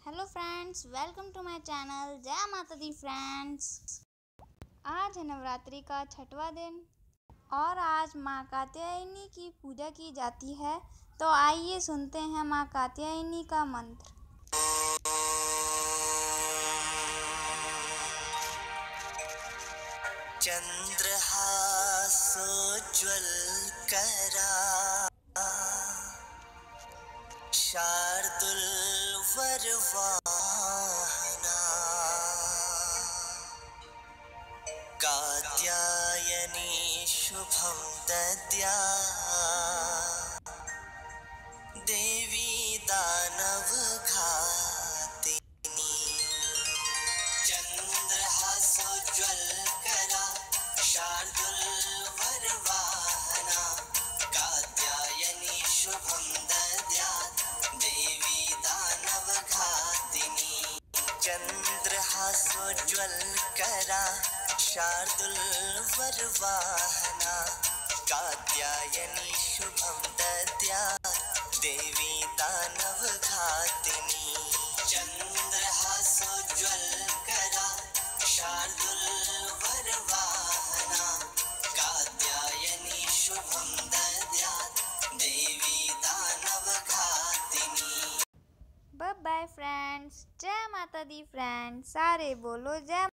Hello friends, welcome to my channel. जय माता दी friends. आज है नवरात्रि का 6वां दिन और आज माँ कात्यायनी की पूजा की जाती है। तो आइए सुनते हैं माँ कात्यायनी का मंत्र। चंद्रहासोज्ज्वल करा शार्दुल वरवाहना कात्यायनी शुभं दद्या देवी दानवघातिनी चंद्रहासोज्ज्वल करा शार्दुल वरवाहना कात्यायनी शुभं दद्यात् देवी दानवघातिनी चंद्रहासोज्ज्वल करा शार्दुल वरवाहना कात्यायनी शुभं दद्यात् देवी दानवघातिनी चंद्रहासोज्ज्वल करा शार्दुल वरवाहना कात्यायनी शुभं दद्यात् देवी दानवघातिनी। Bye bye friends. जय माता दी फ्रेंड्स। सारे बोलो जय